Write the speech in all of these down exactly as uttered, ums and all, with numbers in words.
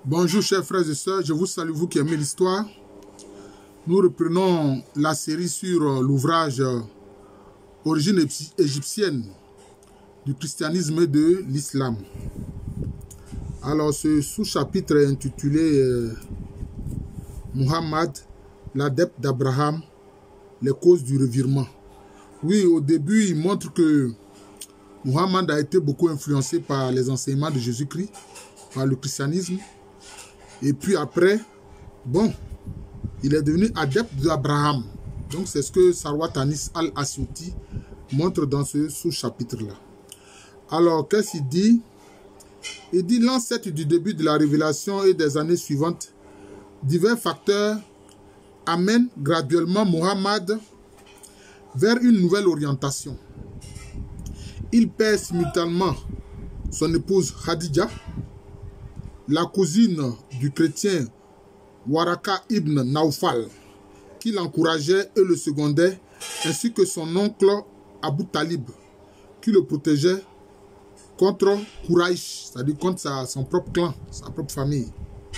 Bonjour chers frères et sœurs, je vous salue vous qui aimez l'histoire. Nous reprenons la série sur l'ouvrage Origine égyptienne du christianisme et de l'islam. Alors ce sous-chapitre est intitulé euh, Muhammad, l'adepte d'Abraham, les causes du revirement. Oui, au début, il montre que Muhammad a été beaucoup influencé par les enseignements de Jésus-Christ, par le christianisme. Et puis après, bon, il est devenu adepte d'Abraham. Donc c'est ce que Sarwat Anis al-Asyuti montre dans ce sous-chapitre-là. Alors, qu'est-ce qu'il dit? Il dit l'ancêtre du début de la révélation et des années suivantes, divers facteurs amènent graduellement Muhammad vers une nouvelle orientation. Il perd simultanément son épouse Khadija, la cousine du chrétien Waraka ibn Naufal, qui l'encourageait et le secondait, ainsi que son oncle Abu Talib, qui le protégeait contre Quraysh, c'est-à-dire contre sa, son propre clan, sa propre famille.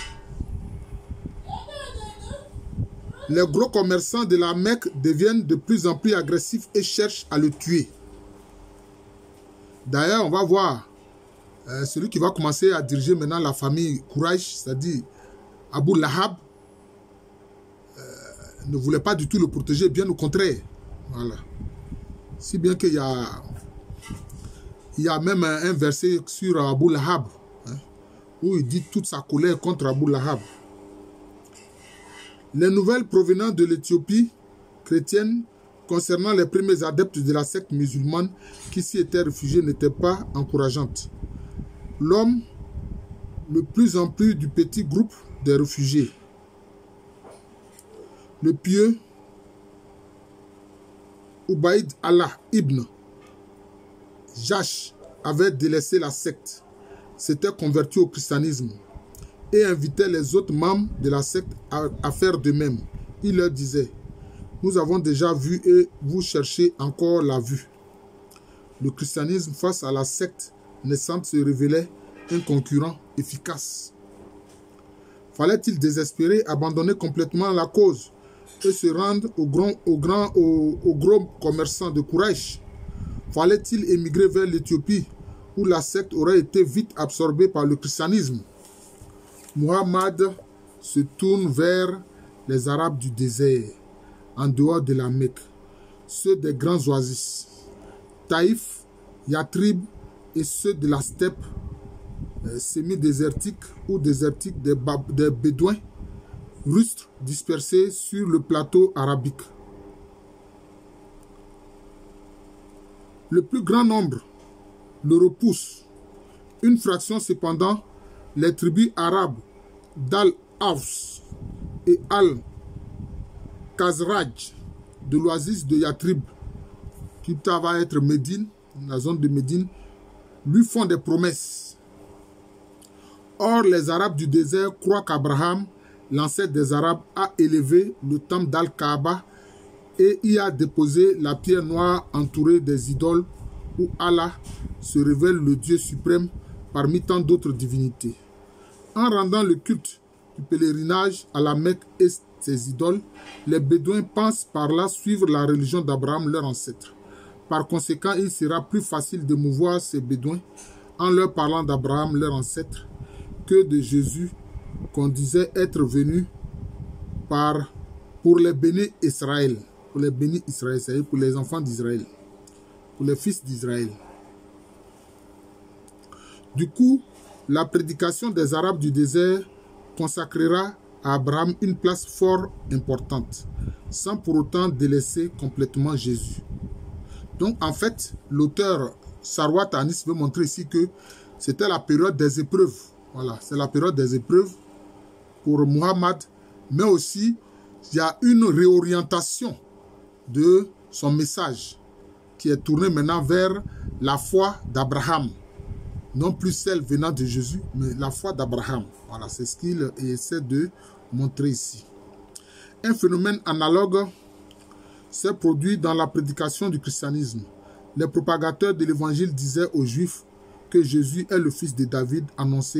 Les gros commerçants de la Mecque deviennent de plus en plus agressifs et cherchent à le tuer. D'ailleurs, on va voir euh, celui qui va commencer à diriger maintenant la famille Quraysh, c'est-à-dire Abu Lahab, euh, ne voulait pas du tout le protéger, bien au contraire. Voilà. Si bien qu'il y a, il y a même un, un verset sur Abu Lahab, hein, où il dit toute sa colère contre Abu Lahab. Les nouvelles provenant de l'Éthiopie chrétienne concernant les premiers adeptes de la secte musulmane qui s'y étaient réfugiés n'étaient pas encourageantes. L'homme, le plus en plus du petit groupe des réfugiés. Le pieux Ubaïd Allah ibn Jash avait délaissé la secte, s'était converti au christianisme et invitait les autres membres de la secte à, à faire de même. Il leur disait: nous avons déjà vu et vous cherchez encore la vue. Le christianisme face à la secte naissante se révélait un concurrent efficace. Fallait-il désespérer, abandonner complètement la cause et se rendre au grand, au grand, au, au gros commerçant de Quraysh? Fallait-il émigrer vers l'Éthiopie où la secte aurait été vite absorbée par le christianisme? Muhammad se tourne vers les Arabes du désert, en dehors de la Mecque, ceux des grands oasis, Taïf, Yatrib et ceux de la steppe euh, semi-désertique ou désertique des, des Bédouins rustres dispersés sur le plateau arabique. Le plus grand nombre le repousse. Une fraction cependant, les tribus arabes d'Al-Aws et Al-Khazraj de l'oasis de Yatrib, qui va être Médine, la zone de Médine, lui font des promesses. Or, les Arabes du désert croient qu'Abraham, l'ancêtre des Arabes, a élevé le temple d'Al-Kaaba et y a déposé la pierre noire entourée des idoles où Allah se révèle le Dieu suprême parmi tant d'autres divinités. En rendant le culte du pèlerinage à la Mecque et ses idoles, les Bédouins pensent par là suivre la religion d'Abraham, leur ancêtre. Par conséquent, il sera plus facile de mouvoir ces Bédouins en leur parlant d'Abraham, leur ancêtre, que de Jésus qu'on disait être venu par, pour les bénis Israël, pour les bénis Israël, c'est-à-dire pour les enfants d'Israël, pour les fils d'Israël. Du coup, la prédication des Arabes du désert consacrera à Abraham une place fort importante, sans pour autant délaisser complètement Jésus. Donc, en fait, l'auteur Sarwat Anis veut montrer ici que c'était la période des épreuves. Voilà, c'est la période des épreuves pour Muhammad, mais aussi, il y a une réorientation de son message qui est tourné maintenant vers la foi d'Abraham. Non plus celle venant de Jésus, mais la foi d'Abraham. Voilà, c'est ce qu'il essaie de montrer ici. Un phénomène analogue s'est produit dans la prédication du christianisme. Les propagateurs de l'évangile disaient aux Juifs que Jésus est le fils de David annoncé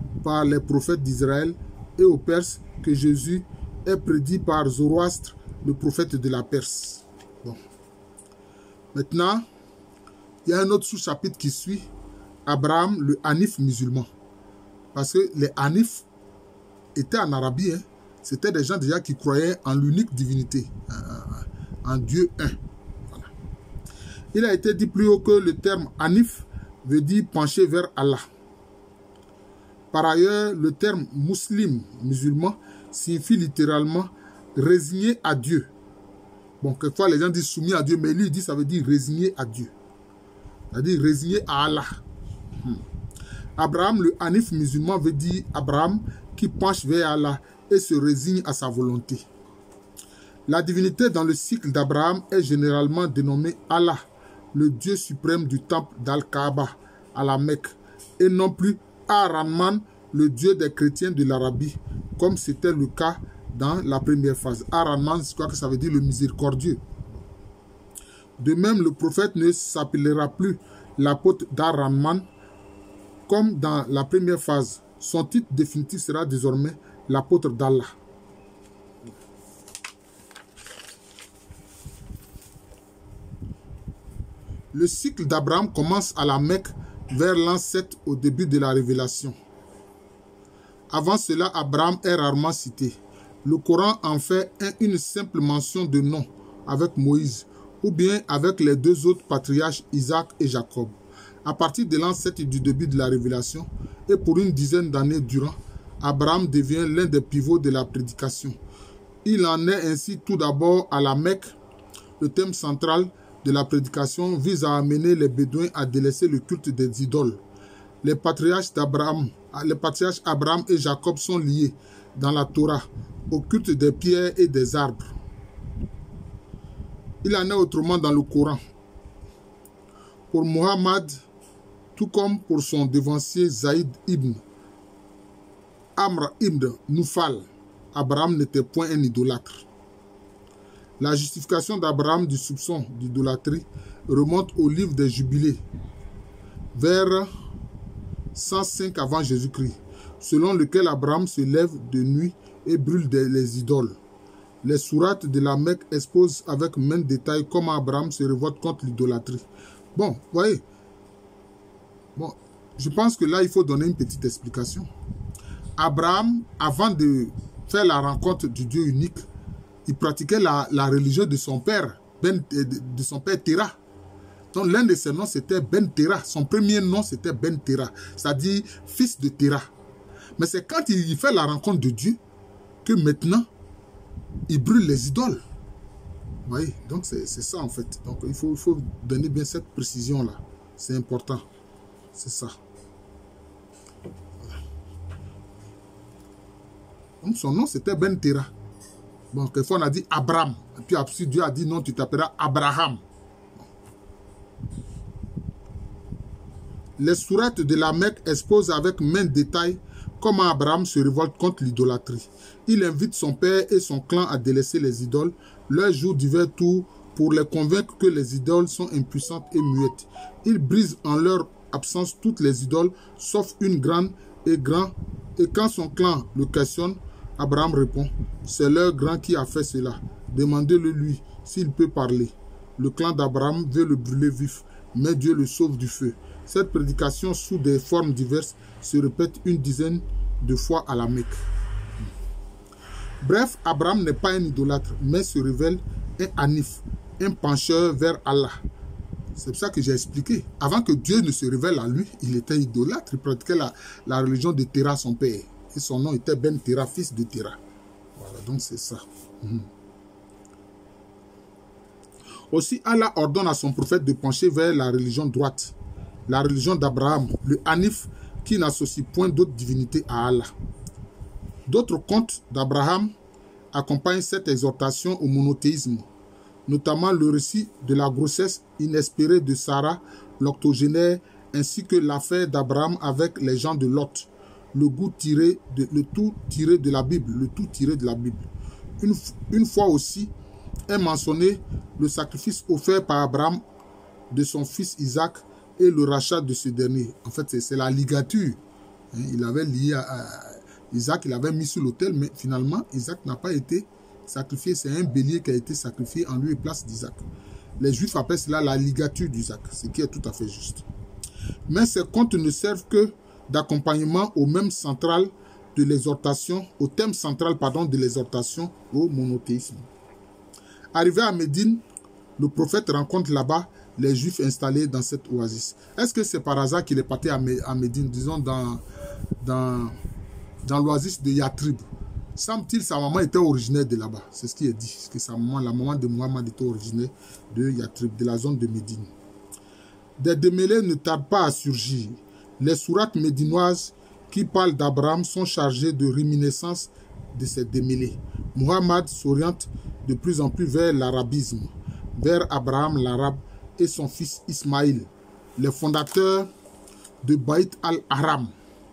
par les prophètes d'Israël et aux Perses que Jésus est prédit par Zoroastre, le prophète de la Perse. Bon. Maintenant, il y a un autre sous-chapitre qui suit, Abraham, le Hanif musulman. Parce que les Hanifs étaient en Arabie, hein. C'était des gens déjà qui croyaient en l'unique divinité, en Dieu un. Voilà. Il a été dit plus haut que le terme Hanif veut dire pencher vers Allah. Par ailleurs, le terme musulman, musulman, signifie littéralement résigné à Dieu. Bon, quelquefois les gens disent soumis à Dieu, mais lui il dit ça veut dire résigné à Dieu. C'est-à-dire résigné à Allah. Hmm. Abraham, le Hanif musulman, veut dire Abraham qui penche vers Allah et se résigne à sa volonté. La divinité dans le cycle d'Abraham est généralement dénommée Allah, le Dieu suprême du temple d'Al-Kaaba à la Mecque, et non plus Ar-Rahman, le Dieu des chrétiens de l'Arabie, comme c'était le cas dans la première phase. Ar-Rahman, je crois que ça veut dire le miséricordieux. De même, le prophète ne s'appellera plus l'apôtre d'Ar-Rahman, comme dans la première phase. Son titre définitif sera désormais l'apôtre d'Allah. Le cycle d'Abraham commence à la Mecque vers l'an sept au début de la révélation. Avant cela, Abraham est rarement cité. Le Coran en fait une simple mention de nom avec Moïse ou bien avec les deux autres patriarches Isaac et Jacob. À partir de l'an sept du début de la révélation et pour une dizaine d'années durant, Abraham devient l'un des pivots de la prédication. Il en est ainsi tout d'abord à la Mecque. Le thème central de la prédication vise à amener les Bédouins à délaisser le culte des idoles. Les patriarches d'Abraham, les patriarches Abraham et Jacob sont liés dans la Torah au culte des pierres et des arbres. Il en est autrement dans le Coran. Pour Muhammad, tout comme pour son devancier Zaïd ibn Amr ibn Nufal, Abraham n'était point un idolâtre. La justification d'Abraham du soupçon d'idolâtrie remonte au livre des Jubilés, vers cent cinq avant Jésus-Christ, selon lequel Abraham se lève de nuit et brûle des, les idoles. Les sourates de la Mecque exposent avec main détail comment Abraham se révolte contre l'idolâtrie. Bon, vous voyez, bon, je pense que là, il faut donner une petite explication. Abraham, avant de faire la rencontre du Dieu unique, il pratiquait la, la religion de son père, ben, de, de son père Terah. Donc l'un de ses noms c'était Ben Terah. Son premier nom c'était Ben Terah, c'est-à-dire fils de Terah. Mais c'est quand il fait la rencontre de Dieu que maintenant il brûle les idoles. Vous voyez, donc c'est ça en fait. Donc il faut, il faut donner bien cette précision là. C'est important. C'est ça. Voilà. Donc son nom c'était Ben Terah. Bon, quelquefois on a dit Abraham. Et puis après Dieu a dit non, tu t'appelleras Abraham. Les sourates de la Mecque exposent avec main détail comment Abraham se révolte contre l'idolâtrie. Il invite son père et son clan à délaisser les idoles, leur joue divers tours pour les convaincre que les idoles sont impuissantes et muettes. Il brise en leur absence toutes les idoles, sauf une grande et grand. Et quand son clan le questionne, Abraham répond, c'est leur grand qui a fait cela. Demandez-le lui s'il peut parler. Le clan d'Abraham veut le brûler vif, mais Dieu le sauve du feu. Cette prédication sous des formes diverses se répète une dizaine de fois à la Mecque. Bref, Abraham n'est pas un idolâtre, mais se révèle un hanif, un pencheur vers Allah. C'est pour ça que j'ai expliqué. Avant que Dieu ne se révèle à lui, il était idolâtre. Il pratiquait la, la religion de Terah, son père. Et son nom était Ben Terah, fils de Terah. Voilà, donc c'est ça. Mmh. Aussi, Allah ordonne à son prophète de pencher vers la religion droite, la religion d'Abraham, le Hanif, qui n'associe point d'autres divinités à Allah. D'autres contes d'Abraham accompagnent cette exhortation au monothéisme, notamment le récit de la grossesse inespérée de Sarah, l'octogénaire, ainsi que l'affaire d'Abraham avec les gens de Lot, le, goût tiré de, le tout tiré de la Bible, le tout tiré de la Bible. Une, une fois aussi est mentionné le sacrifice offert par Abraham de son fils Isaac et le rachat de ce dernier. En fait, c'est la ligature Il avait lié à, à Isaac, il avait mis sur l'autel, mais finalement, Isaac n'a pas été sacrifié. C'est un bélier qui a été sacrifié en lieu et place d'Isaac. Les Juifs appellent cela la ligature d'Isaac, ce qui est tout à fait juste. Mais ces contes ne servent que d'accompagnement au même central de l'exhortation, au thème central pardon, de l'exhortation au monothéisme. Arrivé à Médine, le prophète rencontre là-bas les Juifs installés dans cette oasis. Est-ce que c'est par hasard qu'il est parti à Médine, disons dans, dans, dans l'oasis de Yatrib? Semble-t-il sa maman était originaire de là-bas. C'est ce qui est dit. Que sa maman, la maman de Muhammad était originaire de Yatrib, de la zone de Médine. Des démêlés ne tardent pas à surgir. Les sourates médinoises qui parlent d'Abraham sont chargées de réminiscences de ces démêlés. Muhammad s'oriente de plus en plus vers l'arabisme, vers Abraham l'arabe et son fils Ismaïl, les fondateurs de Baït al-Haram,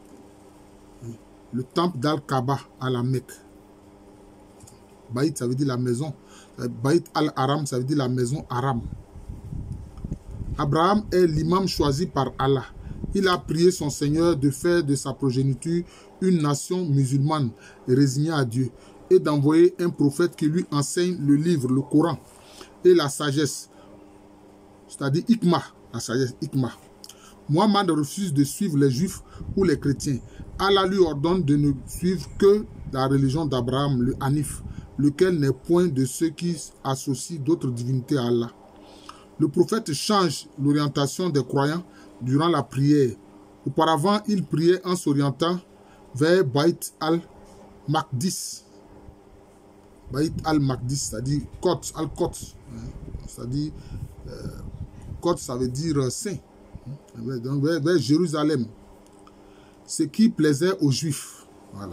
le temple d'Al-Kaaba à la Mecque. Baït, ça veut dire la maison. Baït al-Haram, ça veut dire la maison Haram. Abraham est l'imam choisi par Allah. Il a prié son Seigneur de faire de sa progéniture une nation musulmane résignée à Dieu et d'envoyer un prophète qui lui enseigne le livre, le Coran et la sagesse, c'est-à-dire Hikmah, la sagesse Hikmah. Muhammad refuse de suivre les Juifs ou les chrétiens. Allah lui ordonne de ne suivre que la religion d'Abraham, le Hanif, lequel n'est point de ceux qui associent d'autres divinités à Allah. Le prophète change l'orientation des croyants durant la prière. Auparavant, il priait en s'orientant vers Baït al-Maqdis. Baït al-Maqdis, c'est-à-dire Côte, al-Côte. C'est-à-dire, euh, Côte, ça veut dire saint. Donc, vers, vers Jérusalem. Ce qui plaisait aux Juifs. Voilà.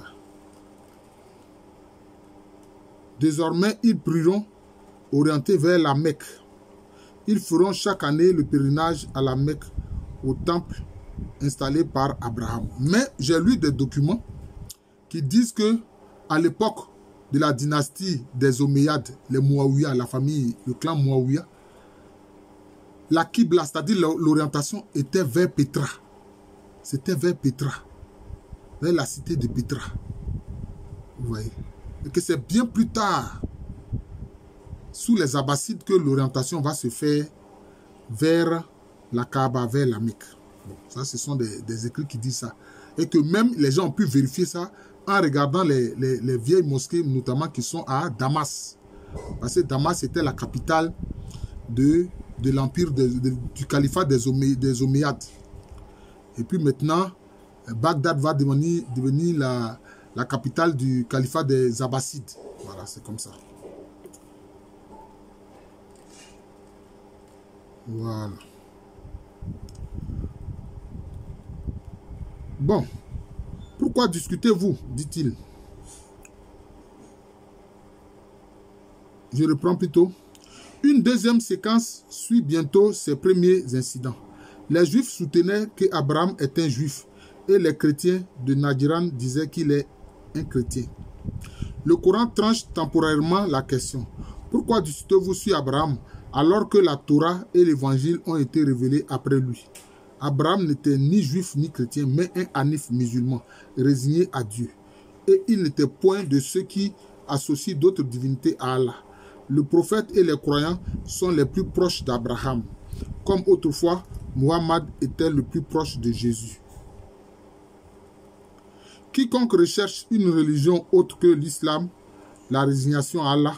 Désormais, ils prieront orientés vers la Mecque. Ils feront chaque année le pèlerinage à la Mecque, au temple installé par Abraham. Mais j'ai lu des documents qui disent que à l'époque de la dynastie des Omeyyades, les Mouawiya, la famille, le clan Mouawiya, la Qibla, c'est-à-dire l'orientation, était vers Pétra. C'était vers Pétra, vers la cité de Pétra. Vous voyez? Et que c'est bien plus tard, sous les Abbassides, que l'orientation va se faire vers la Kaaba, vers la Mecque. Bon, ça, ce sont des, des écrits qui disent ça. Et que même les gens ont pu vérifier ça en regardant les, les, les vieilles mosquées, notamment qui sont à Damas. Parce que Damas était la capitale de, de l'empire de, de, du califat des, Omé, des Omeyyades. Et puis maintenant, Bagdad va devenir, devenir la, la capitale du califat des Abbassides. Voilà, c'est comme ça. Voilà. Bon. Pourquoi discutez-vous, dit-il. Je reprends plutôt. Une deuxième séquence suit bientôt ces premiers incidents. Les Juifs soutenaient qu'Abraham est un Juif et les chrétiens de Najran disaient qu'il est un chrétien. Le Coran tranche temporairement la question. Pourquoi discutez-vous sur Abraham alors que la Torah et l'Évangile ont été révélés après lui? Abraham n'était ni juif ni chrétien, mais un hanif musulman, résigné à Dieu. Et il n'était point de ceux qui associent d'autres divinités à Allah. Le prophète et les croyants sont les plus proches d'Abraham. Comme autrefois, Muhammad était le plus proche de Jésus. Quiconque recherche une religion autre que l'islam, la résignation à Allah,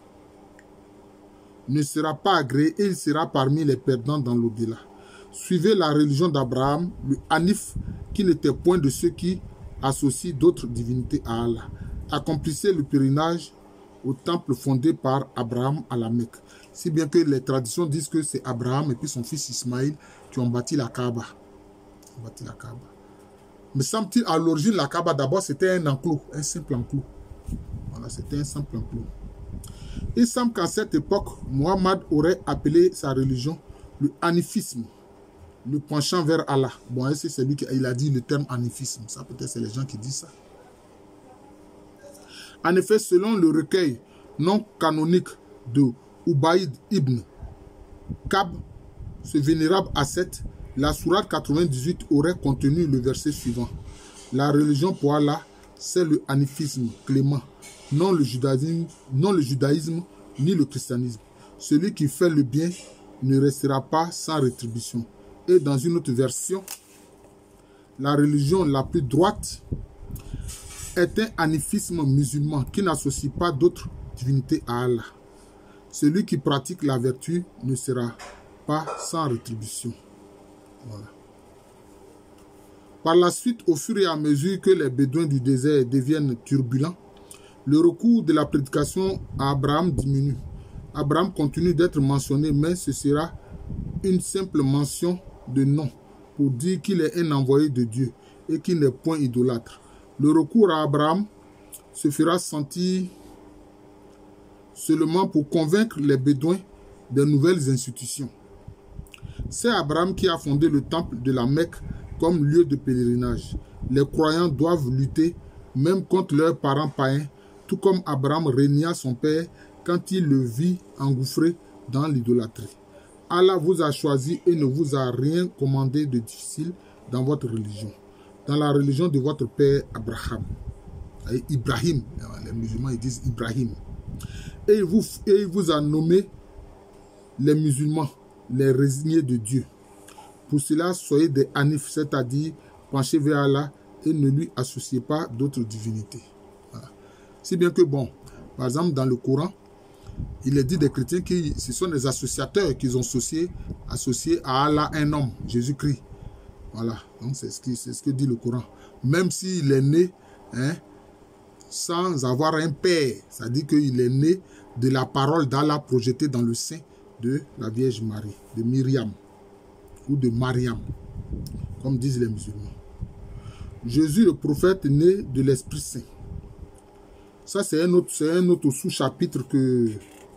ne sera pas agréé et il sera parmi les perdants dans l'au-delà. Suivez la religion d'Abraham, le Hanif, qui n'était point de ceux qui associent d'autres divinités à Allah. Accomplissez le pèlerinage au temple fondé par Abraham à la Mecque. Si bien que les traditions disent que c'est Abraham et puis son fils Ismaïl qui ont bâti la Kaaba. Ont bâti la Kaaba. Mais semble-t-il, à l'origine, la Kaaba, d'abord, c'était un enclos, un simple enclos. Voilà, c'était un simple enclos. Il semble qu'à cette époque, Muhammad aurait appelé sa religion le hanifisme, le penchant vers Allah. Bon, c'est lui qui il a dit le terme hanifisme. Ça, peut-être, c'est les gens qui disent ça. En effet, selon le recueil non canonique de Ubaïd ibn Kab, ce vénérable ascète, la sourate quatre-vingt-dix-huit aurait contenu le verset suivant. La religion pour Allah, c'est le hanifisme clément, non le judaïsme, non le judaïsme ni le christianisme. Celui qui fait le bien ne restera pas sans rétribution. Et dans une autre version, la religion la plus droite est un hanifisme musulman qui n'associe pas d'autres divinités à Allah. Celui qui pratique la vertu ne sera pas sans rétribution. Voilà. Par la suite, au fur et à mesure que les bédouins du désert deviennent turbulents, le recours de la prédication à Abraham diminue. Abraham continue d'être mentionné, mais ce sera une simple mention de nom pour dire qu'il est un envoyé de Dieu et qu'il n'est point idolâtre. Le recours à Abraham se fera sentir seulement pour convaincre les bédouins des nouvelles institutions. C'est Abraham qui a fondé le temple de la Mecque comme lieu de pèlerinage. Les croyants doivent lutter même contre leurs parents païens, tout comme Abraham régna son père quand il le vit engouffré dans l'idolâtrie. Allah vous a choisi et ne vous a rien commandé de difficile dans votre religion, dans la religion de votre père Abraham. Et Ibrahim, les musulmans ils disent Ibrahim. Et il, vous, et il vous a nommé les musulmans, les résignés de Dieu. Pour cela, soyez des hanifs, c'est-à-dire penchez vers Allah et ne lui associez pas d'autres divinités. Voilà. Si bien que, bon, par exemple, dans le Coran, il est dit des chrétiens que ce sont des associateurs qu'ils ont associés, associés à Allah un homme, Jésus-Christ. Voilà, donc c'est ce, ce que dit le Coran. Même s'il est né hein, sans avoir un père, c'est-à-dire qu'il est né de la parole d'Allah projetée dans le sein de la Vierge Marie, de Myriam ou de Mariam, comme disent les musulmans. Jésus le prophète né de l'Esprit Saint. Ça, c'est un autre, c'est un autre sous-chapitre que,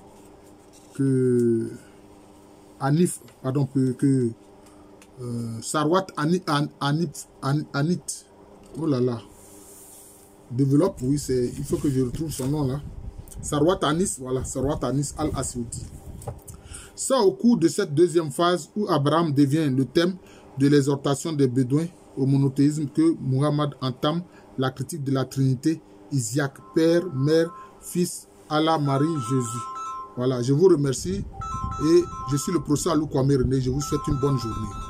que Anif, pardon, que, que euh, Sarwat Anit, Anit, Anit, oh là là, développe, oui, c'est, il faut que je retrouve son nom là. Sarwat Anis, voilà, Sarwat Anis Al-Asyoudi. Ça, au cours de cette deuxième phase où Abraham devient le thème de l'exhortation des Bédouins au monothéisme, que Muhammad entame la critique de la Trinité, Isaac, Père, Mère, Fils, Allah, Marie, Jésus. Voilà, je vous remercie et je suis le professeur Alou Kwame René. Je vous souhaite une bonne journée.